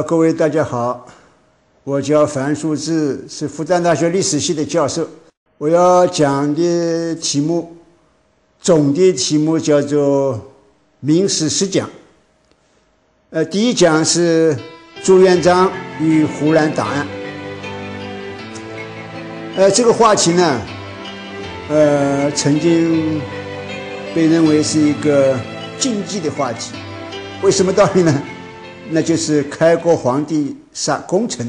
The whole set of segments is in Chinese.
各位大家好，我叫樊树志，是复旦大学历史系的教授。我要讲的题目，总的题目叫做《明史10讲》。第一讲是朱元璋与湖南档案。这个话题呢，曾经被认为是一个禁忌的话题。为什么道理呢？那就是开国皇帝杀功臣。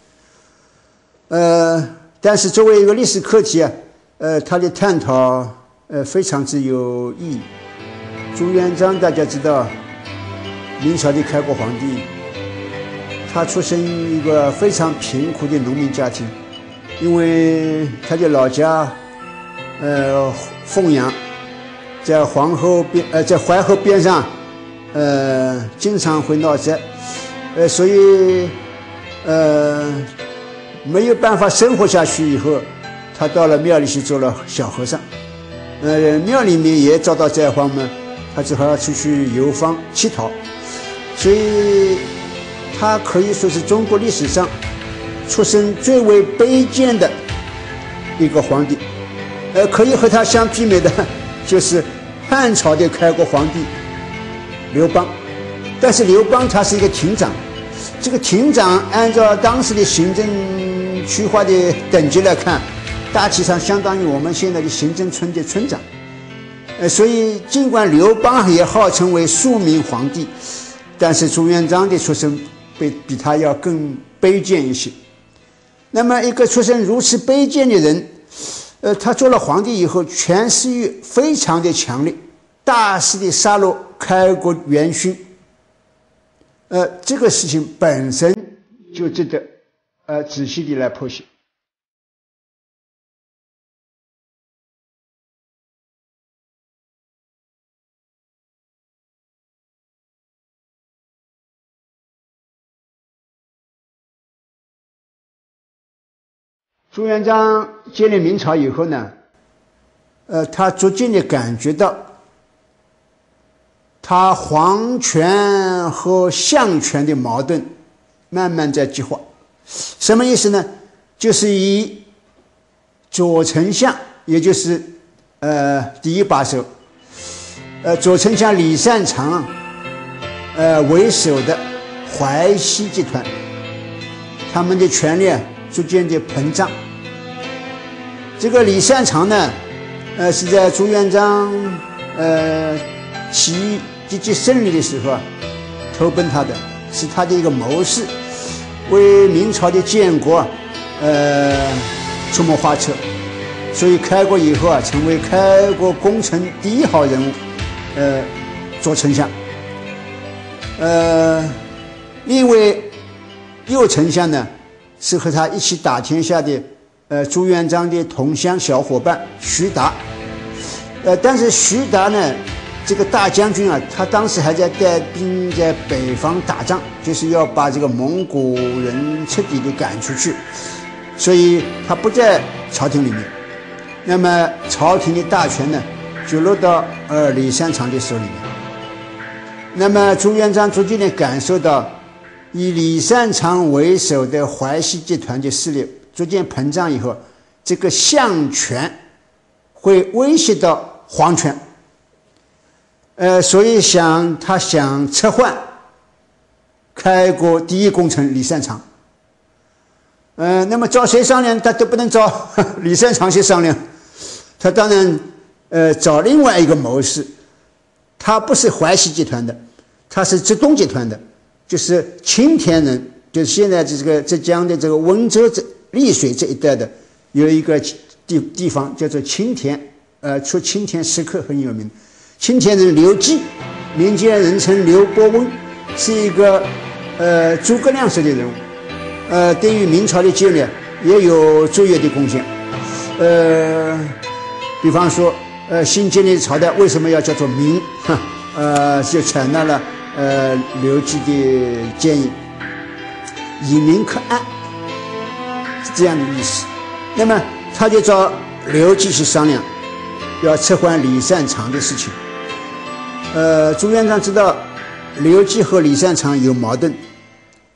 但是作为一个历史课题啊，它的探讨非常之有意义。朱元璋大家知道，明朝的开国皇帝，他出身于一个非常贫苦的农民家庭，因为他的老家凤阳，在淮河边上。经常会闹灾，所以没有办法生活下去以后，他到了庙里去做了小和尚。庙里面也遭到灾荒嘛，他只好要出去游方乞讨，所以他可以说是中国历史上出身最为卑贱的一个皇帝。可以和他相媲美的就是汉朝的开国皇帝刘邦。但是刘邦他是一个亭长，这个亭长按照当时的行政区划的等级来看，大体上相当于我们现在的行政村的村长。所以尽管刘邦也号称为庶民皇帝，但是朱元璋的出身比他要更卑贱一些。那么一个出身如此卑贱的人，他做了皇帝以后，权势欲非常的强烈，大肆的杀戮开国元勋。这个事情本身就值得仔细的来剖析。朱元璋建立明朝以后呢，他逐渐的感觉到他皇权和相权的矛盾慢慢在激化。什么意思呢？就是以左丞相，也就是第一把手左丞相李善长为首的淮西集团，他们的权力逐渐的膨胀。这个李善长呢，是在朱元璋起义积极胜利的时候投奔他的，是他的一个谋士，为明朝的建国出谋划策。所以开国以后成为开国功臣第一号人物，左丞相。另一位右丞相呢，是和他一起打天下的朱元璋的同乡小伙伴徐达。但是徐达呢，这个大将军啊，他当时还在带兵在北方打仗，就是要把这个蒙古人彻底的赶出去，所以他不在朝廷里面。那么朝廷的大权呢，就落到李善长的手里面。那么朱元璋逐渐的感受到，以李善长为首的淮西集团的势力逐渐膨胀以后，这个相权会威胁到皇权。所以他想撤换开国第一功臣李善长。那么找谁商量？他都不能找李善长去商量，他当然找另外一个谋士。他不是淮西集团的，他是浙东集团的，就是青田人，就是现在这个浙江的这个温州丽水这一带的，有一个地方叫做青田，出青田石刻很有名。青田人刘基，民间人称刘伯温，是一个诸葛亮式的人物，对于明朝的建立也有卓越的贡献。比方说新建立的朝代为什么要叫做明？就采纳了刘基的建议，以明克暗，是这样的意思。那么他就找刘基去商量，要撤换李善长的事情。朱元璋知道刘基和李善长有矛盾，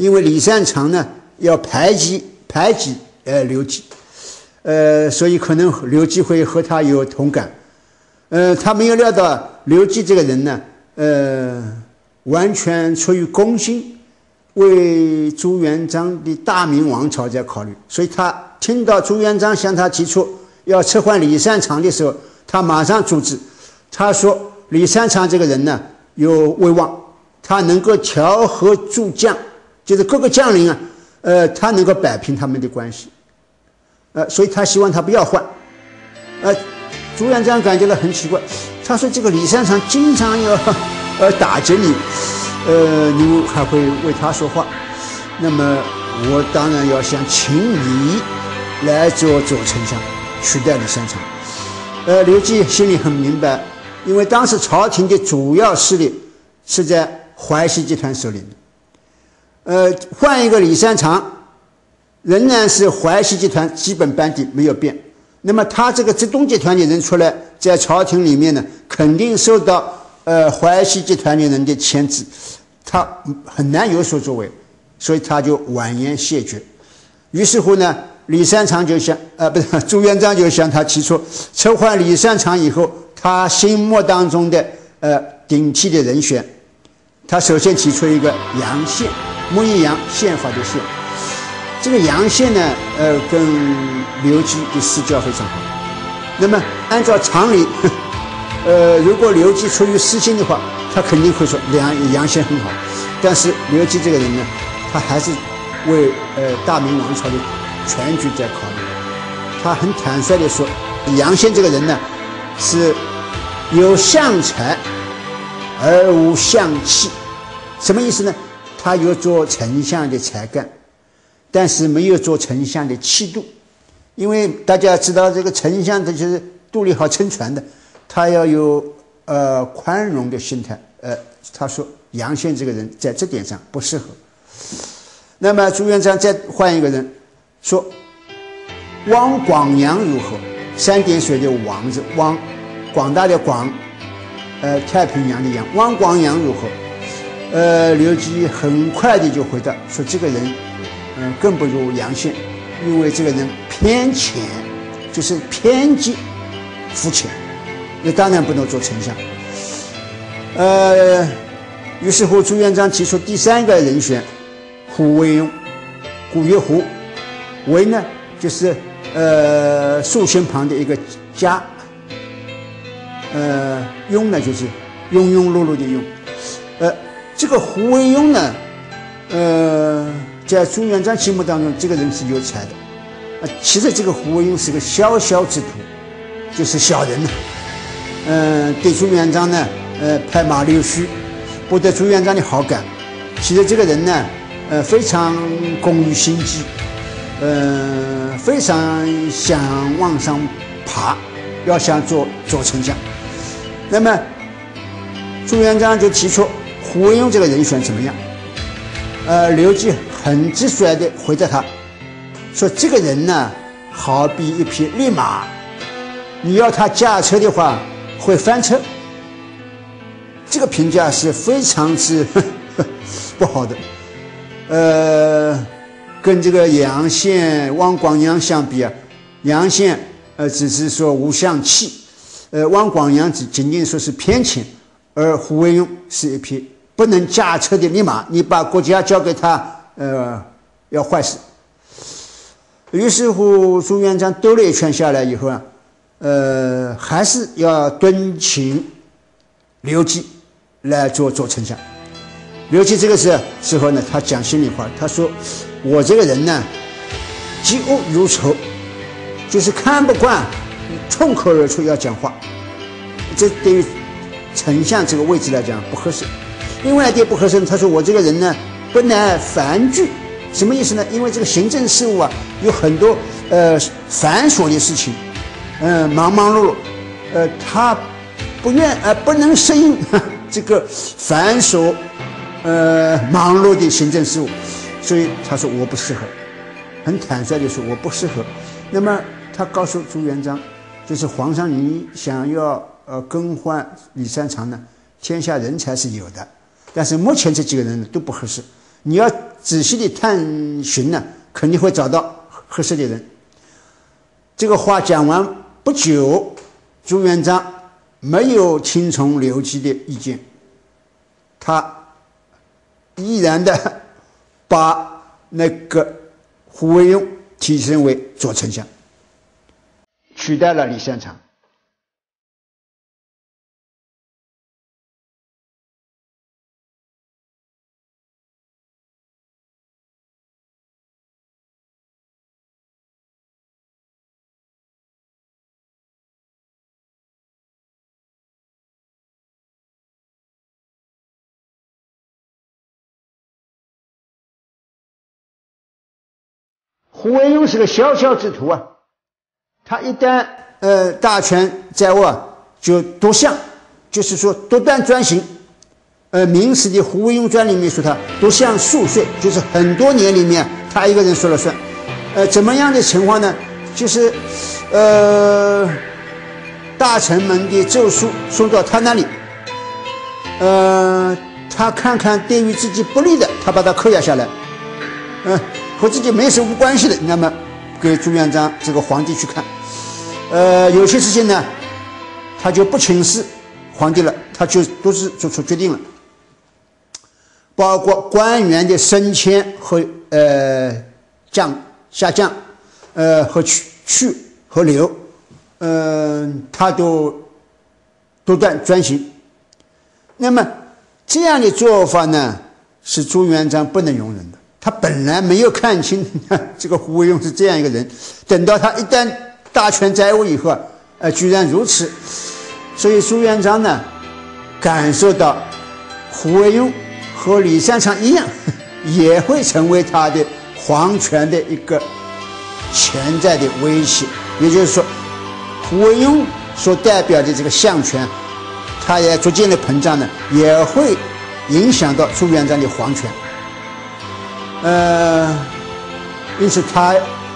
因为李善长呢要排挤刘基，所以可能刘基会和他有同感。他没有料到刘基这个人呢，完全出于公心，为朱元璋的大明王朝在考虑，所以他听到朱元璋向他提出要撤换李善长的时候，他马上阻止。他说李善长这个人呢有威望，他能够调和诸将，就是各个将领啊，他能够摆平他们的关系，所以他希望他不要换。朱元璋感觉到很奇怪，他说这个李善长经常要打击你，你还会为他说话，那么我当然要想请你来做左丞相，取代李善长。刘基心里很明白，因为当时朝廷的主要势力是在淮西集团手里的，换一个李善长，仍然是淮西集团基本班底没有变。那么他这个浙东集团的人出来，在朝廷里面呢，肯定受到淮西集团的人的牵制，他很难有所作为，所以他就婉言谢绝。于是乎呢，李善长就向朱元璋就向他提出撤换李善长以后，他心目当中的顶替的人选。他首先提出一个杨宪，木易杨，宪法的宪。这个杨宪呢，跟刘基的私交非常好。那么按照常理，如果刘基出于私心的话，他肯定会说杨宪很好。但是刘基这个人呢，他还是为大明王朝的全局在考虑。他很坦率地说，杨宪这个人呢，是有相才而无相气。什么意思呢？他有做丞相的才干，但是没有做丞相的气度。因为大家知道这个丞相他就是肚里好撑船的，他要有宽容的心态。他说杨宪这个人在这点上不适合。那么朱元璋再换一个人，说汪广洋如何？三点水的汪字，汪，广大的广，太平洋的洋，汪广洋如何？刘基很快的就回答说，这个人更不如杨宪，因为这个人偏浅，就是偏激肤浅，那当然不能做丞相。于是乎朱元璋提出第三个人选胡惟庸，古曰胡，惟呢就是竖心旁的一个家，庸呢就是庸庸碌碌的庸。这个胡惟庸呢，在朱元璋心目当中，这个人是有才的。其实这个胡惟庸是个宵小之徒，就是小人呢。对朱元璋呢，拍马溜须，博得朱元璋的好感。其实这个人呢，非常工于心计，非常想往上爬，要想做左丞相。那么朱元璋就提出胡惟庸这个人选怎么样？刘基很直率地回答他说，这个人呢，好比一匹利马，你要他驾车的话会翻车。这个评价是非常之不好的。跟这个杨宪、汪广洋相比啊，杨宪只是说无相气，汪广洋仅仅说是偏浅，而胡惟庸是一匹不能驾车的利马，你把国家交给他，要坏事。于是乎，朱元璋兜了一圈下来以后啊，还是要敦请刘基来做左丞相。刘基这个时候呢，他讲心里话，他说：“我这个人呢，嫉恶如仇，就是看不惯，冲口而出要讲话，这对于丞相这个位置来讲不合适。另外一点不合适，他说我这个人呢，不耐繁具。什么意思呢？因为这个行政事务啊，有很多繁琐的事情，忙忙碌碌，他不能适应这个繁琐忙碌的行政事务，所以他说我不适合，很坦率地说我不适合。那么他告诉朱元璋，就是皇上你想要更换李善长呢，天下人才是有的，但是目前这几个人都不合适，你要仔细的探寻呢，肯定会找到合适的人。这个话讲完不久，朱元璋没有听从刘基的意见，他毅然的把那个胡惟庸提升为左丞相，取代了李善长。胡惟庸是个小小之徒啊，他一旦大权在握，就夺相，就是说夺断专行。《明史》的《胡惟庸传》里面说他夺相数岁，就是很多年里面他一个人说了算。怎么样的情况呢？就是大臣们的奏书送到他那里，他看看对于自己不利的，他把它扣押下来，和自己没什么关系的，那么给朱元璋这个皇帝去看。有些事情呢，他就不请示皇帝了，他就都是做出决定了，包括官员的升迁和下降，和去和留，他都夺断专行。那么这样的做法呢，是朱元璋不能容忍的。他本来没有看清这个胡惟庸是这样一个人，等到他一旦大权在握以后，居然如此，所以朱元璋呢，感受到胡惟庸和李善长一样，也会成为他的皇权的一个潜在的威胁。也就是说，胡惟庸所代表的这个相权，他也逐渐的膨胀呢，也会影响到朱元璋的皇权。因此他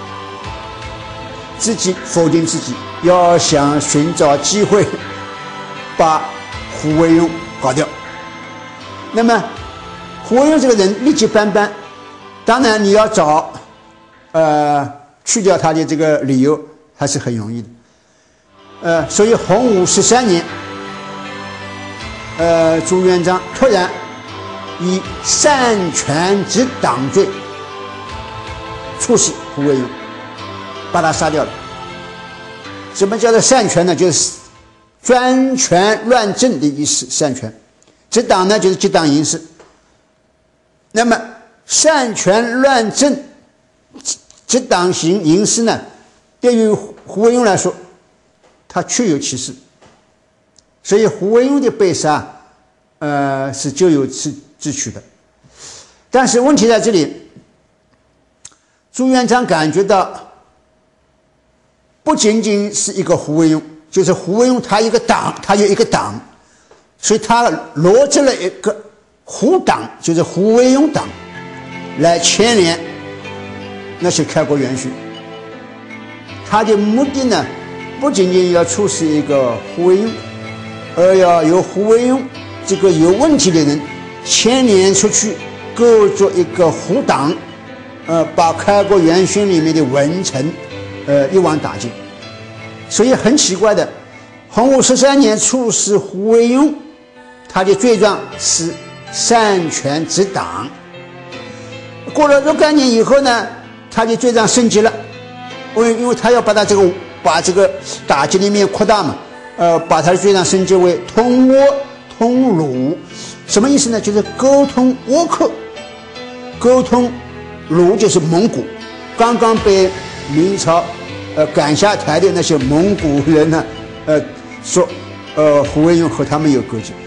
自己否定自己，要想寻找机会把胡惟庸搞掉。那么胡惟庸这个人劣迹斑斑，当然你要找去掉他的这个理由还是很容易的。所以洪武13年，朱元璋突然以擅权执党罪处死胡惟庸，把他杀掉了。什么叫做擅权呢？就是专权乱政的意思。擅权执党呢，就是结党营私。那么擅权乱政、结党营私呢，对于胡惟庸来说，他确有其事。所以胡惟庸的被杀，是咎由自取的。但是问题在这里，朱元璋感觉到，不仅仅是一个胡惟庸，就是胡惟庸他一个党，他有一个党，所以他罗织了一个胡党，就是胡惟庸党，来牵连那些开国元勋。他的目的呢，不仅仅要处死一个胡惟庸，而要由胡惟庸这个有问题的人牵连出去，构筑一个胡党，把开国元勋里面的文臣，一网打尽。所以很奇怪的，洪武13年处死胡惟庸，他的罪状是擅权执党。过了若干年以后呢，他的罪状升级了，因为他要把这个打击的面扩大嘛，把他的罪状升级为通倭通鲁。什么意思呢？就是沟通倭寇，沟通鲁就是蒙古，刚刚被明朝赶下台的那些蒙古人呢，说胡惟庸和他们有勾结。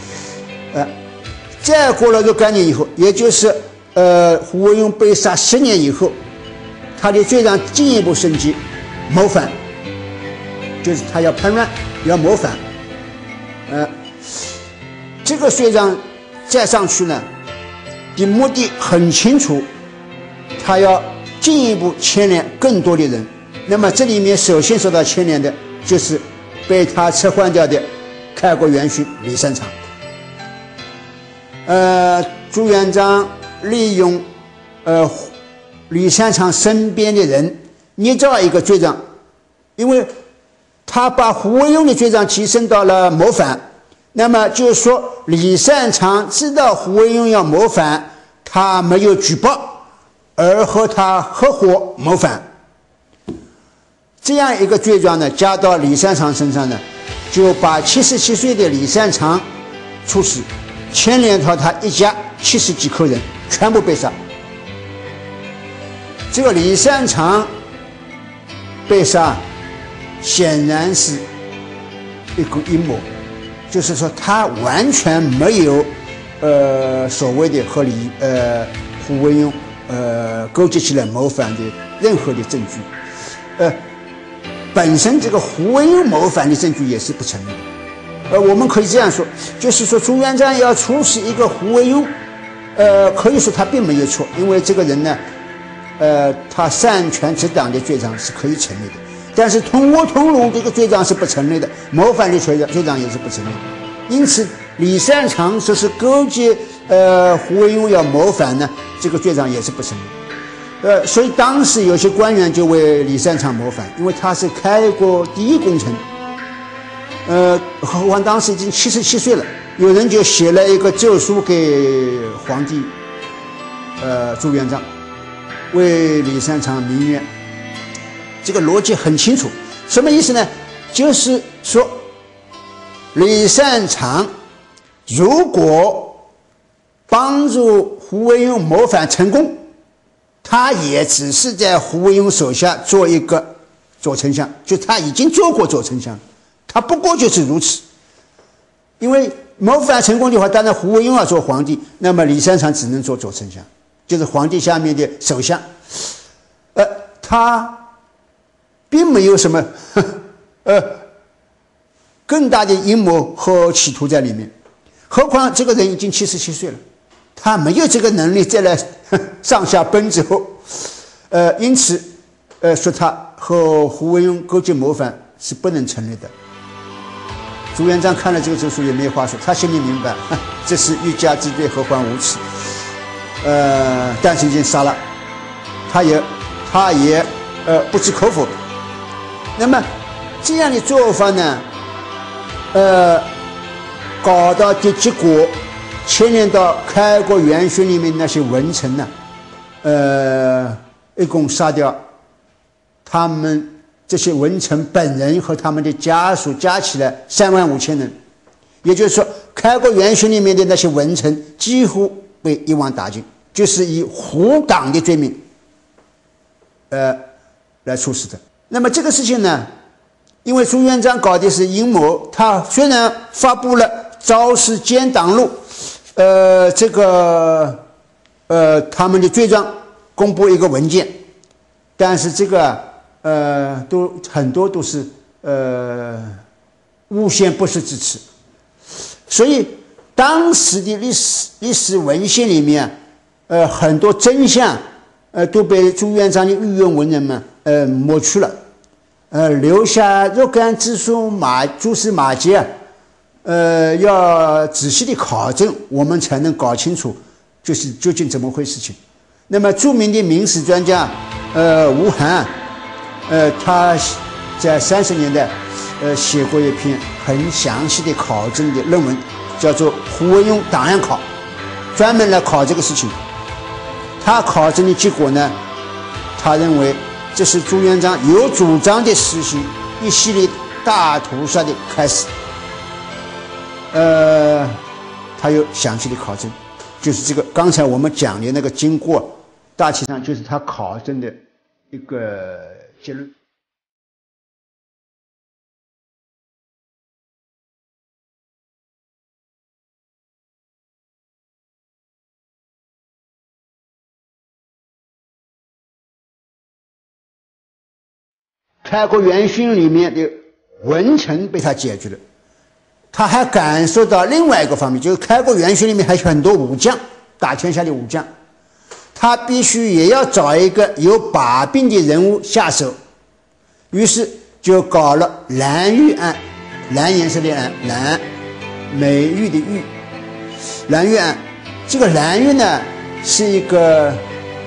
再过了若干年以后，也就是胡惟庸被杀10年以后，他的罪状进一步升级，谋反，就是他要叛乱，要谋反。这个罪状再上去呢，的目的很清楚，他要进一步牵连更多的人。那么这里面首先受到牵连的就是被他撤换掉的开国元勋李善长。朱元璋利用李善长身边的人捏造一个罪状，因为他把胡惟庸的罪状提升到了谋反，那么就是说李善长知道胡惟庸要谋反，他没有举报，而和他合伙谋反。这样一个罪状呢，加到李善长身上呢，就把77岁的李善长处死，牵连到他一家70几口人全部被杀。这个李善长被杀，显然是一个阴谋，就是说他完全没有所谓的和胡惟庸勾结起来谋反的任何的证据。本身这个胡惟庸谋反的证据也是不成立的。我们可以这样说，就是说朱元璋要处死一个胡惟庸，可以说他并没有错，因为这个人呢，他擅权执党的罪状是可以成立的，但是同窝同笼这个罪状是不成立的，谋反的罪状也是不成立的。因此，李善长说是勾结胡惟庸要谋反呢，这个罪状也是不成立的。所以当时有些官员就为李善长谋反，因为他是开国第一功臣。何况当时已经77岁了，有人就写了一个奏书给皇帝，朱元璋，为李善长鸣冤。这个逻辑很清楚，什么意思呢？就是说，李善长如果帮助胡惟庸谋反成功，他也只是在胡惟庸手下做一个左丞相，就他已经做过左丞相，他不过就是如此。因为谋反成功的话，当然胡惟庸要做皇帝，那么李善长只能做左丞相，就是皇帝下面的首相。他并没有什么更大的阴谋和企图在里面。何况这个人已经77岁了，他没有这个能力再来上下奔走。因此说他和胡惟庸勾结谋反是不能成立的。朱元璋看了这个奏书也没话说，他心里明白，这是欲加之罪，何患无辞。但是已经杀了，他也不置可否。那么这样的做法呢，搞到的结果，牵连到开国元勋里面那些文臣呢，一共杀掉他们这些文臣本人和他们的家属加起来35000人，也就是说，开国元勋里面的那些文臣几乎被一网打尽，就是以胡党的罪名，来处死的。那么这个事情呢，因为朱元璋搞的是阴谋，他虽然发布了昭示奸党录，他们的罪状公布一个文件，但是这个很多都是诬陷不实之词，所以当时的历史文献里面，很多真相都被朱元璋的御用文人们抹去了，留下若干蛛丝马迹要仔细的考证，我们才能搞清楚就是究竟怎么回事情。那么著名的明史专家吴晗，他在30年代写过一篇很详细的考证的论文，叫做《胡惟庸档案考》，专门来考这个事情。他考证的结果呢，他认为这是朱元璋有主张的实行一系列大屠杀的开始。他有详细的考证，就是这个刚才我们讲的那个经过，大体上就是他考证的一个结论。开国元勋里面的文臣被他解决了，他还感受到另外一个方面，就是开国元勋里面还有很多武将，打天下的武将，他必须也要找一个有把柄的人物下手，于是就搞了蓝玉案，蓝颜色的蓝，美玉的玉，蓝玉案。这个蓝玉呢是一个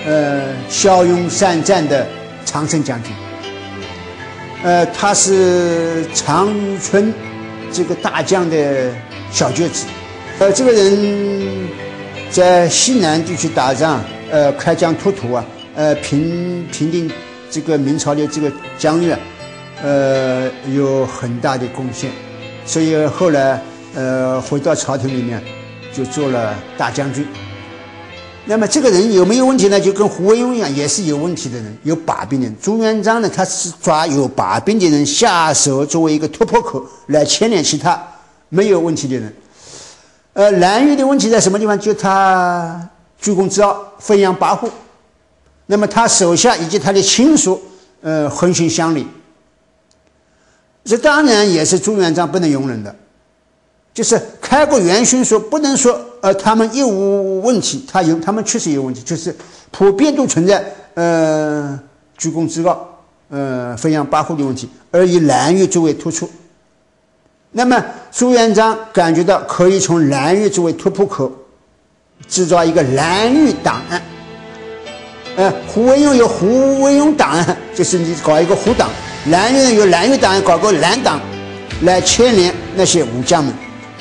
骁勇善战的常胜将军。他是长余村这个大将的小舅子。这个人在西南地区打仗，开疆拓土啊，平定这个明朝的这个疆域啊，有很大的贡献。所以后来回到朝廷里面，就做了大将军。那么这个人有没有问题呢？就跟胡惟庸一样，也是有问题的人，有把柄的人。朱元璋呢，他是抓有把柄的人下手，作为一个突破口来牵连其他没有问题的人。蓝玉的问题在什么地方？就他居功自傲，飞扬跋扈。那么他手下以及他的亲属，横行乡里。这当然也是朱元璋不能容忍的。就是开国元勋说不能说他们一无问题，他们确实有问题，就是普遍都存在居功自傲飞扬跋扈的问题，而以蓝玉作为突出。那么朱元璋感觉到可以从蓝玉作为突破口，制造一个蓝玉档案。胡惟庸有胡惟庸档案，就是你搞一个胡党；蓝玉呢有蓝玉档案，搞个蓝党来牵连那些武将们。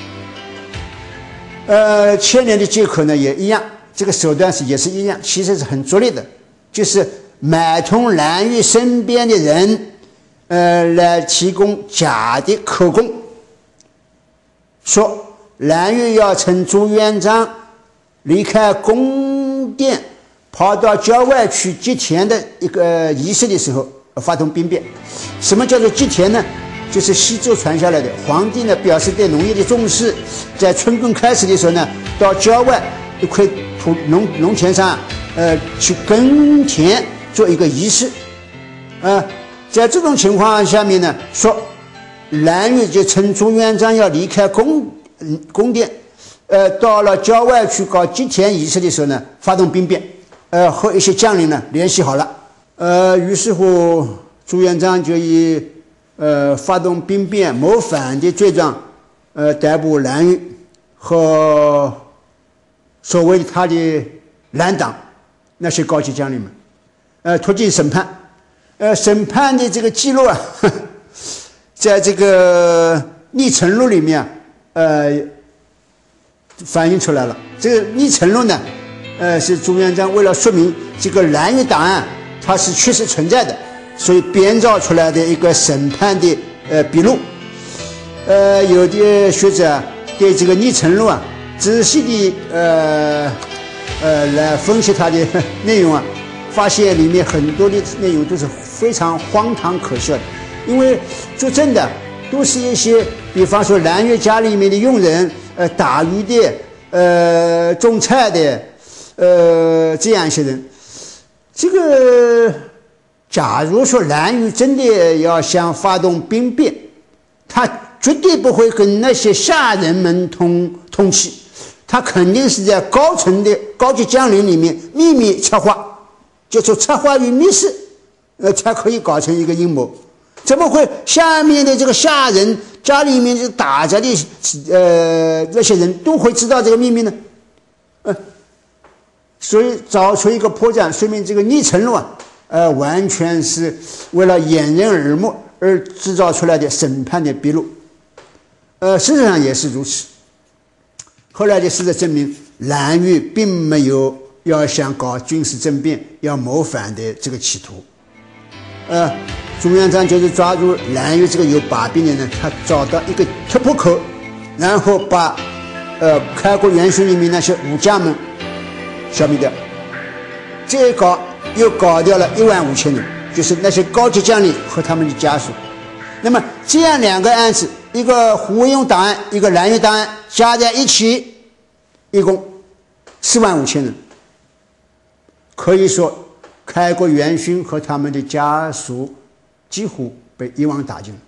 牵连的借口呢也一样，这个手段也是一样，其实是很拙劣的，就是买通蓝玉身边的人，来提供假的口供，说蓝玉要趁朱元璋离开宫殿，跑到郊外去祭田的一个仪式的时候发动兵变。什么叫做祭田呢？就是西周传下来的，皇帝呢表示对农业的重视，在春耕开始的时候呢，到郊外一块农田上，去耕田做一个仪式，在这种情况下面呢，说蓝玉就趁朱元璋要离开宫殿，到了郊外去搞祭田仪式的时候呢，发动兵变，和一些将领呢联系好了，于是乎朱元璋就以发动兵变谋反的罪状，逮捕蓝玉和所谓他的蓝党那些高级将领们，拖进审判。审判的这个记录啊，在这个逆臣录里面反映出来了。这个逆臣录呢，是朱元璋为了说明这个蓝玉档案它是确实存在的，所以编造出来的一个审判的笔录。有的学者对这个逆臣录啊仔细的来分析它的内容啊，发现里面很多的内容都是非常荒唐可笑的。因为作证的都是一些比方说蓝玉家里面的佣人，打鱼的，种菜的，这样一些人。这个假如说蓝玉真的要想发动兵变，他绝对不会跟那些下人们通气，他肯定是在高层的高级将领里面秘密策划，就是策划与密室，才可以搞成一个阴谋。怎么会下面的这个下人家里面就打着的那些人都会知道这个秘密呢？所以找出一个破绽，说明这个逆臣录啊，完全是为了掩人耳目而制造出来的审判的笔录。事实上也是如此。后来的事实证明，蓝玉并没有要想搞军事政变、要谋反的这个企图。朱元璋就是抓住蓝玉这个有把柄的人，他找到一个突破口，然后把开国元勋里面那些武将们消灭掉。这一搞又搞掉了15000人，就是那些高级将领和他们的家属。那么这样两个案子，一个胡惟庸档案，一个蓝玉档案，加在一起，一共45000人。可以说，开国元勋和他们的家属几乎被一网打尽。